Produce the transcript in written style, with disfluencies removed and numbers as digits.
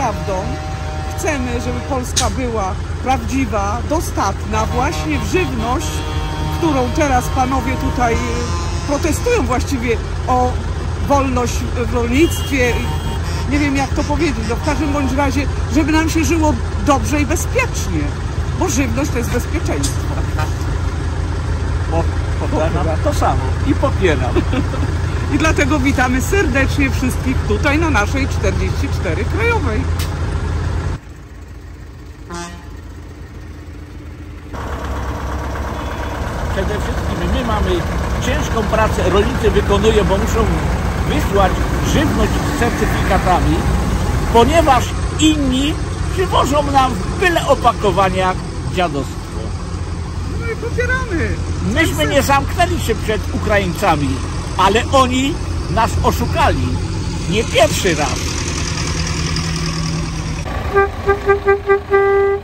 prawdą. Chcemy, żeby Polska była prawdziwa, dostatna właśnie w żywność, którą teraz panowie tutaj protestują właściwie o wolność w rolnictwie. Nie wiem, jak to powiedzieć. No w każdym bądź razie, żeby nam się żyło dobrze i bezpiecznie. Bo żywność to jest bezpieczeństwo. Popieram to samo i popieram. I dlatego witamy serdecznie wszystkich tutaj na naszej 44 krajowej. Przede wszystkim my mamy ciężką pracę, rolnicy wykonują, bo muszą wysłać żywność z certyfikatami, ponieważ inni przywożą nam w byle opakowaniach dziadostwo. No i popieramy. Myśmy nie zamknęli się przed Ukraińcami, ale oni nas oszukali. Nie pierwszy raz.